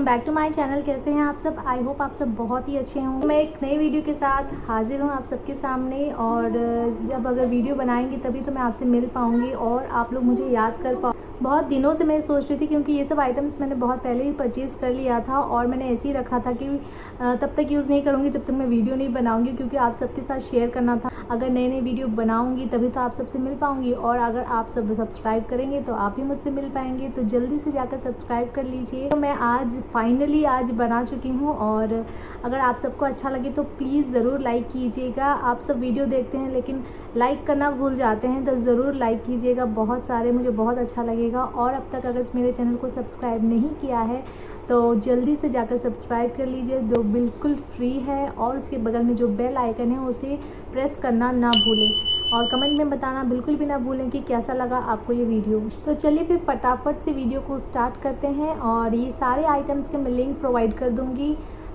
Back to my channel. कैसे हैं आप सब? आई होप आप सब बहुत ही अच्छे हों। मैं एक नई वीडियो के साथ हाजिर हूं आप सबके सामने, और जब अगर वीडियो बनाएंगी तभी तो मैं आपसे मिल पाऊंगी और आप लोग मुझे याद कर पाओ। बहुत दिनों से मैं सोच रही थी, क्योंकि ये सब आइटम्स मैंने बहुत पहले ही परचेज़ कर लिया था और मैंने ऐसे ही रखा था कि तब तक यूज़ नहीं करूँगी जब तक मैं वीडियो नहीं बनाऊँगी, क्योंकि आप सबके साथ शेयर करना था। अगर नई नई वीडियो बनाऊँगी तभी तो आप सबसे मिल पाऊँगी, और अगर आप सब सब्सक्राइब करेंगे तो आप भी मुझसे मिल पाएंगे। तो जल्दी से जाकर सब्सक्राइब कर लीजिए। तो मैं आज फाइनली आज बना चुकी हूँ, और अगर आप सबको अच्छा लगे तो प्लीज़ ज़रूर लाइक कीजिएगा। आप सब वीडियो देखते हैं लेकिन लाइक करना भूल जाते हैं, तो ज़रूर लाइक कीजिएगा बहुत सारे, मुझे बहुत अच्छा लगेगा। और अब तक अगर मेरे चैनल को सब्सक्राइब नहीं किया है तो जल्दी से जाकर सब्सक्राइब कर लीजिए, जो बिल्कुल फ्री है। और उसके बगल में जो बेल आइकन है उसे प्रेस करना ना भूलें, और कमेंट में बताना बिल्कुल भी ना भूलें कि कैसा लगा आपको ये वीडियो। तो चलिए फिर फटाफट से वीडियो को स्टार्ट करते हैं। और ये सारे आइटम्स के मैं लिंक प्रोवाइड कर दूँगी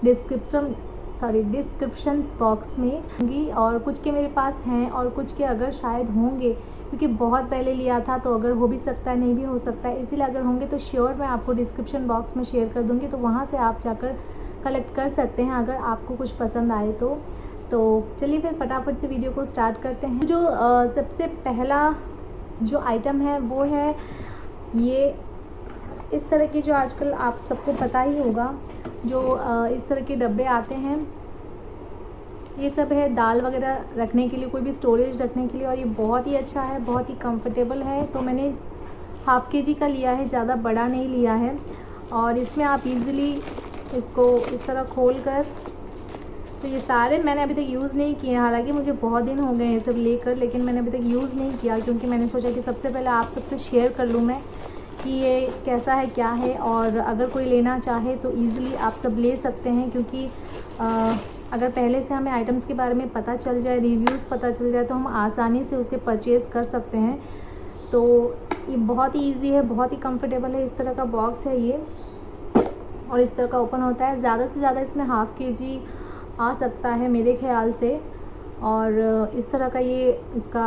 डिस्क्रिप्शन बॉक्स में होंगी। और कुछ के मेरे पास हैं और कुछ के अगर शायद होंगे, क्योंकि बहुत पहले लिया था, तो अगर हो भी सकता है नहीं भी हो सकता है, इसीलिए अगर होंगे तो श्योर मैं आपको डिस्क्रिप्शन बॉक्स में शेयर कर दूँगी, तो वहाँ से आप जाकर कलेक्ट कर सकते हैं अगर आपको कुछ पसंद आए तो चलिए फिर फटाफट से वीडियो को स्टार्ट करते हैं। जो सबसे पहला जो आइटम है वो है ये इस तरह की, जो आजकल आप सबको पता ही होगा, जो इस तरह के डब्बे आते हैं। ये सब है दाल वगैरह रखने के लिए, कोई भी स्टोरेज रखने के लिए, और ये बहुत ही अच्छा है, बहुत ही कंफर्टेबल है। तो मैंने हाफ केजी का लिया है, ज़्यादा बड़ा नहीं लिया है। और इसमें आप इजीली इसको इस तरह खोल कर, तो ये सारे मैंने अभी तक यूज़ नहीं किए, हालांकि मुझे बहुत दिन हो गए ये सब लेकर, लेकिन मैंने अभी तक यूज़ नहीं किया, क्योंकि मैंने सोचा कि सबसे पहले आप सबसे शेयर कर लूँ मैं कि ये कैसा है क्या है। और अगर कोई लेना चाहे तो ईज़िली आप सब ले सकते हैं, क्योंकि अगर पहले से हमें आइटम्स के बारे में पता चल जाए, रिव्यूज़ पता चल जाए, तो हम आसानी से उसे परचेज़ कर सकते हैं। तो ये बहुत ही ईजी है, बहुत ही कंफर्टेबल है। इस तरह का बॉक्स है ये, और इस तरह का ओपन होता है। ज़्यादा से ज़्यादा इसमें हाफ़ केजी आ सकता है मेरे ख्याल से। और इस तरह का ये इसका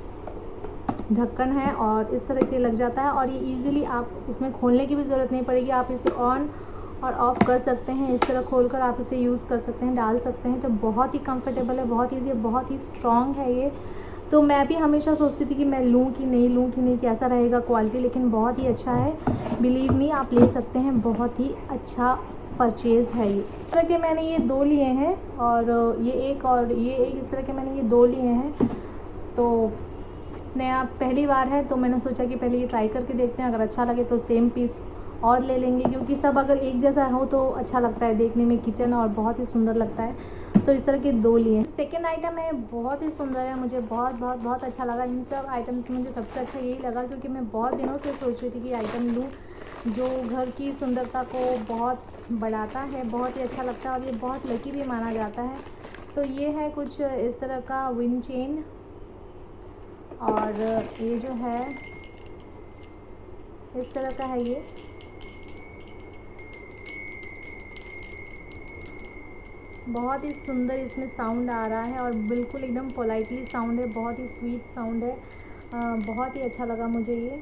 ढक्कन है, और इस तरह से लग जाता है, और ये इजीली आप इसमें खोलने की भी ज़रूरत नहीं पड़ेगी। आप इसे ऑन और ऑफ़ कर सकते हैं, इस तरह खोलकर आप इसे यूज़ कर सकते हैं, डाल सकते हैं। तो बहुत ही कंफर्टेबल है, बहुत ईजी है, बहुत ही स्ट्रॉन्ग है ये। तो मैं भी हमेशा सोचती थी कि मैं लूँ कि नहीं, कैसा रहेगा क्वालिटी, लेकिन बहुत ही अच्छा है। बिलीव मी, आप ले सकते हैं, बहुत ही अच्छा परचेज़ है ये। इस तरह के मैंने ये 2 लिए हैं, और ये एक इस तरह के मैंने ये 2 लिए हैं। तो नया पहली बार है, तो मैंने सोचा कि पहले ये ट्राई करके देखते हैं, अगर अच्छा लगे तो सेम पीस और ले लेंगे, क्योंकि सब अगर एक जैसा हो तो अच्छा लगता है देखने में किचन, और बहुत ही सुंदर लगता है। तो इस तरह के 2 लिए। सेकेंड आइटम है, बहुत ही सुंदर है, मुझे बहुत अच्छा लगा। इन सब आइटम्स में मुझे सबसे अच्छा यही लगा, क्योंकि मैं बहुत दिनों से सोच रही थी कि आइटम लूँ जो घर की सुंदरता को बहुत बढ़ाता है, बहुत ही अच्छा लगता है, और ये बहुत लकी भी माना जाता है। तो ये है कुछ इस तरह का विंड चेन, और ये जो है इस तरह का है। ये बहुत ही सुंदर इसमें साउंड आ रहा है, और बिल्कुल एकदम पोलाइटली साउंड है, बहुत ही स्वीट साउंड है। बहुत ही अच्छा लगा मुझे ये।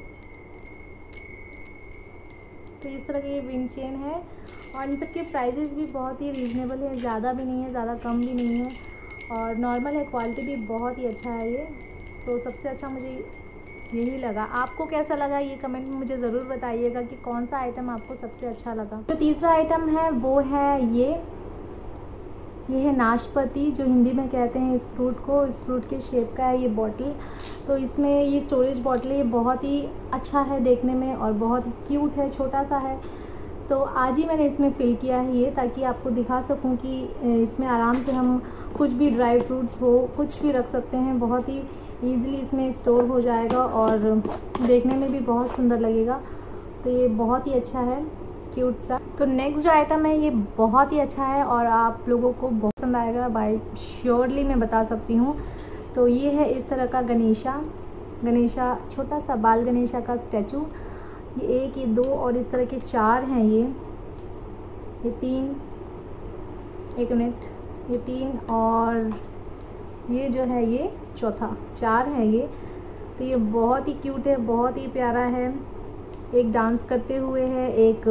तो इस तरह की ये विंड चेन है, और इन सब के प्राइजेज़ भी बहुत ही रीज़नेबल है, ज़्यादा भी नहीं है, ज़्यादा कम भी नहीं है, और नॉर्मल है। क्वालिटी भी बहुत ही अच्छा है ये। तो सबसे अच्छा मुझे यही लगा। आपको कैसा लगा ये कमेंट में मुझे ज़रूर बताइएगा कि कौन सा आइटम आपको सबसे अच्छा लगा। जो तीसरा आइटम है वो है ये है नाशपाती, जो हिंदी में कहते हैं इस फ्रूट को। इस फ्रूट के शेप का है ये बॉटल। तो इसमें ये स्टोरेज बॉटल है, ये बहुत ही अच्छा है देखने में, और बहुत ही क्यूट है, छोटा सा है। तो आज ही मैंने इसमें फ़िल किया है ये, ताकि आपको दिखा सकूं कि इसमें आराम से हम कुछ भी ड्राई फ्रूट्स हो, कुछ भी रख सकते हैं, बहुत ही ईज़िली इसमें स्टोर हो जाएगा, और देखने में भी बहुत सुंदर लगेगा। तो ये बहुत ही अच्छा है, क्यूट सा। तो नेक्स्ट जो आइटम है ये बहुत ही अच्छा है, और आप लोगों को बहुत पसंद आएगा, बाय श्योरली मैं बता सकती हूँ। तो ये है इस तरह का गणेशा, छोटा सा बाल गणेशा का स्टैचू। ये 1, ये 2, और इस तरह के 4 हैं ये 3, 1 मिनट, ये 3, और ये जो है ये चौथा, 4 है ये। तो ये बहुत ही क्यूट है, बहुत ही प्यारा है। एक डांस करते हुए है, एक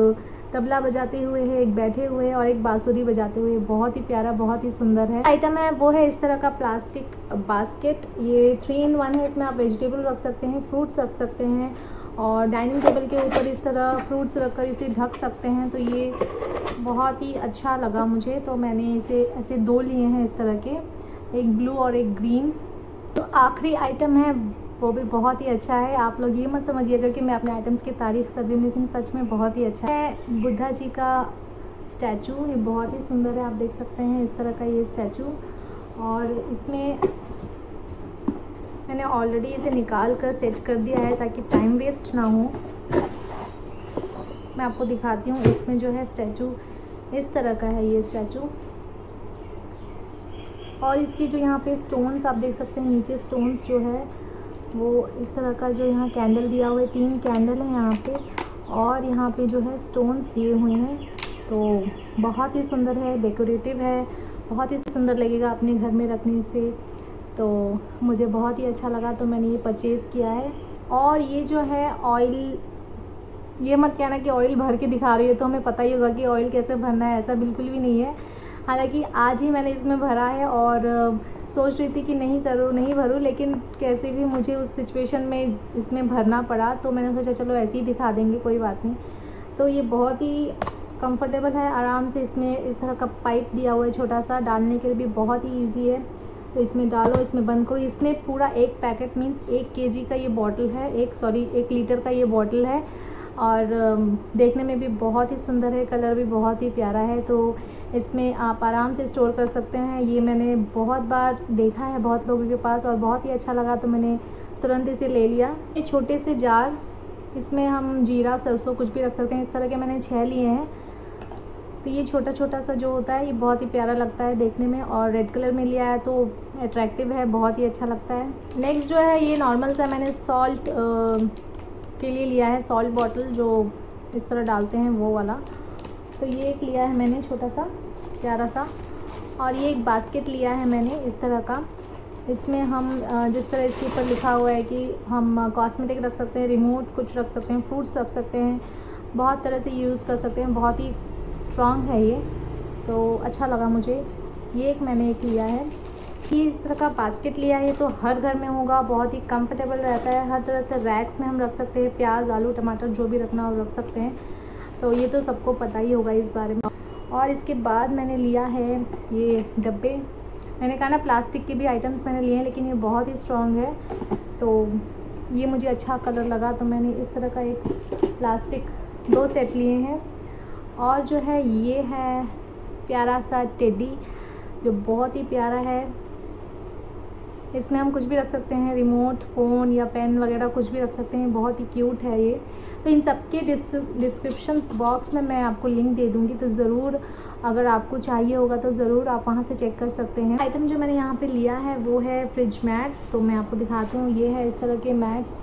तबला बजाते हुए है, एक बैठे हुए है और एक बांसुरी बजाते हुए। बहुत ही प्यारा, बहुत ही सुंदर है। आइटम है वो है इस तरह का प्लास्टिक बास्केट। ये 3 in 1 है। इसमें आप वेजिटेबल रख सकते हैं, फ्रूट्स रख सकते हैं और डाइनिंग टेबल के ऊपर इस तरह फ्रूट्स रखकर इसे ढक सकते हैं। तो ये बहुत ही अच्छा लगा मुझे, तो मैंने इसे ऐसे 2 लिए हैं इस तरह के, एक ब्लू और एक ग्रीन। तो आखिरी आइटम है वो भी बहुत ही अच्छा है। आप लोग ये मत समझिएगा कि मैं अपने आइटम्स की तारीफ़ कर रही हूँ, लेकिन सच में बहुत ही अच्छा है। बुद्धा जी का स्टैचू, ये बहुत ही सुंदर है। आप देख सकते हैं इस तरह का ये स्टैचू। और इसमें मैंने ऑलरेडी इसे निकाल कर सेट कर दिया है ताकि टाइम वेस्ट ना हो। मैं आपको दिखाती हूँ। इसमें जो है स्टैचू इस तरह का है ये स्टैचू। और इसकी जो यहाँ पे स्टोन्स आप देख सकते हैं, नीचे स्टोन्स जो है वो इस तरह का, जो यहाँ कैंडल दिया हुआ है, 3 कैंडल है यहाँ पे और यहाँ पे जो है स्टोन्स दिए हुए हैं। तो बहुत ही सुंदर है, डेकोरेटिव है, बहुत ही सुंदर लगेगा अपने घर में रखने से। तो मुझे बहुत ही अच्छा लगा, तो मैंने ये परचेज़ किया है। और ये जो है ऑयल, ये मत कहना कि ऑयल भर के दिखा रही है, तो हमें पता ही होगा कि ऑयल कैसे भरना है, ऐसा बिल्कुल भी नहीं है। हालांकि आज ही मैंने इसमें भरा है और सोच रही थी कि नहीं भरूँ, लेकिन कैसे भी मुझे उस सिचुएशन में इसमें भरना पड़ा, तो मैंने सोचा चलो ऐसे ही दिखा देंगे, कोई बात नहीं। तो ये बहुत ही कंफर्टेबल है, आराम से इसमें इस तरह का पाइप दिया हुआ है छोटा सा, डालने के लिए भी बहुत ही ईजी है। तो इसमें डालो, इसमें बंद करो। इसमें पूरा 1 पैकेट मीन्स 1 kg का ये बॉटल है, 1 लीटर का ये बॉटल है। और देखने में भी बहुत ही सुंदर है, कलर भी बहुत ही प्यारा है। तो इसमें आप आराम से स्टोर कर सकते हैं। ये मैंने बहुत बार देखा है बहुत लोगों के पास और बहुत ही अच्छा लगा, तो मैंने तुरंत इसे ले लिया। ये छोटे से जार, इसमें हम जीरा, सरसों कुछ भी रख सकते हैं। इस तरह के मैंने 6 लिए हैं। तो ये छोटा छोटा सा जो होता है ये बहुत ही प्यारा लगता है देखने में, और रेड कलर में लिया है तो अट्रैक्टिव है, बहुत ही अच्छा लगता है। नेक्स्ट जो है ये नॉर्मल सा मैंने सॉल्ट के लिए लिया है, सॉल्ट बॉटल जो इस तरह डालते हैं वो वाला। तो ये एक लिया है मैंने छोटा सा प्यारा सा। और ये एक बास्केट लिया है मैंने इस तरह का। इसमें हम जिस तरह इसके ऊपर लिखा हुआ है कि हम कॉस्मेटिक रख सकते हैं, रिमोट कुछ रख सकते हैं, फ्रूट्स रख सकते हैं, बहुत तरह से यूज़ कर सकते हैं। बहुत ही स्ट्रॉन्ग है ये, तो अच्छा लगा मुझे। ये एक मैंने एक लिया है। ये इस तरह का बास्केट लिया है, तो हर घर में होगा, बहुत ही कंफर्टेबल रहता है। हर तरह से रैक्स में हम रख सकते हैं, प्याज, आलू, टमाटर जो भी रखना हो रख सकते हैं। तो ये तो सबको पता ही होगा इस बारे में। और इसके बाद मैंने लिया है ये डब्बे। मैंने कहा ना प्लास्टिक के भी आइटम्स मैंने लिए हैं, लेकिन ये बहुत ही स्ट्रॉन्ग है, तो ये मुझे अच्छा कलर लगा, तो मैंने इस तरह का एक प्लास्टिक 2 सेट लिए हैं। और जो है ये है प्यारा सा टेडी, जो बहुत ही प्यारा है। इसमें हम कुछ भी रख सकते हैं, रिमोट, फ़ोन या पेन वगैरह कुछ भी रख सकते हैं, बहुत ही क्यूट है ये। तो इन सब के डिस्क्रिप्शन बॉक्स में मैं आपको लिंक दे दूँगी, तो ज़रूर अगर आपको चाहिए होगा तो ज़रूर आप वहाँ से चेक कर सकते हैं। आइटम जो मैंने यहाँ पे लिया है वो है फ्रिज मैट्स। तो मैं आपको दिखाती हूँ, ये है इस तरह के मैट्स।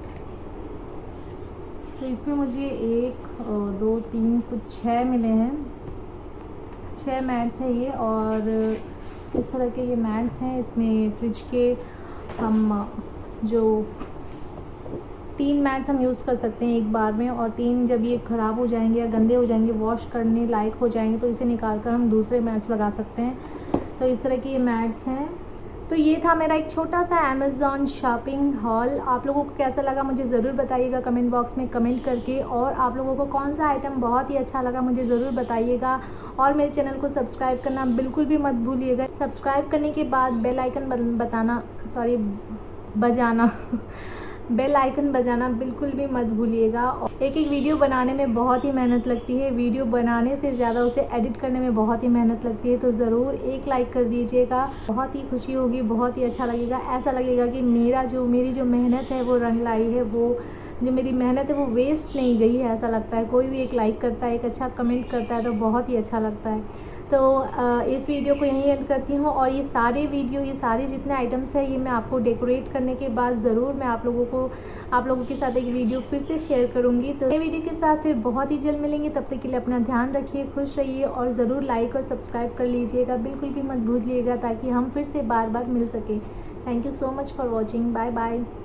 तो इसमें मुझे 1 2 3 कुछ 6 मिले हैं, 6 मैट्स है ये। और इस तरह के ये मैट्स हैं। इसमें फ्रिज के हम जो 3 मैट्स हम यूज़ कर सकते हैं एक बार में, और 3 जब ये ख़राब हो जाएंगे या गंदे हो जाएंगे, वॉश करने लायक हो जाएंगे, तो इसे निकाल कर हम दूसरे मैट्स लगा सकते हैं। तो इस तरह के ये मैट्स हैं। तो ये था मेरा एक छोटा सा अमेज़ॉन शॉपिंग हॉल। आप लोगों को कैसा लगा मुझे ज़रूर बताइएगा कमेंट बॉक्स में कमेंट करके। और आप लोगों को कौन सा आइटम बहुत ही अच्छा लगा मुझे ज़रूर बताइएगा। और मेरे चैनल को सब्सक्राइब करना बिल्कुल भी मत भूलिएगा। सब्सक्राइब करने के बाद बेल आइकन बजाना बेल आइकन बजाना बिल्कुल भी मत भूलिएगा। एक वीडियो बनाने में बहुत ही मेहनत लगती है, वीडियो बनाने से ज़्यादा उसे एडिट करने में बहुत ही मेहनत लगती है। तो ज़रूर एक लाइक कर दीजिएगा, बहुत ही खुशी होगी, बहुत ही अच्छा लगेगा। ऐसा लगेगा कि मेरी जो मेहनत है वो रंग लाई है, वो जो मेरी मेहनत है वो वेस्ट नहीं गई है, ऐसा लगता है। कोई भी एक लाइक करता है, एक अच्छा कमेंट करता है, तो बहुत ही अच्छा लगता है। तो इस वीडियो को यहीं एंड करती हूँ। और ये सारे जितने आइटम्स हैं ये मैं आपको डेकोरेट करने के बाद ज़रूर मैं आप लोगों के साथ एक वीडियो फिर से शेयर करूँगी। तो ये वीडियो के साथ फिर बहुत ही जल्द मिलेंगे। तब तक के लिए अपना ध्यान रखिए, खुश रहिए और ज़रूर लाइक और सब्सक्राइब कर लीजिएगा, बिल्कुल भी मत भूलिएगा, ताकि हम फिर से बार बार मिल सकें। Thank you so much for watching. Bye bye.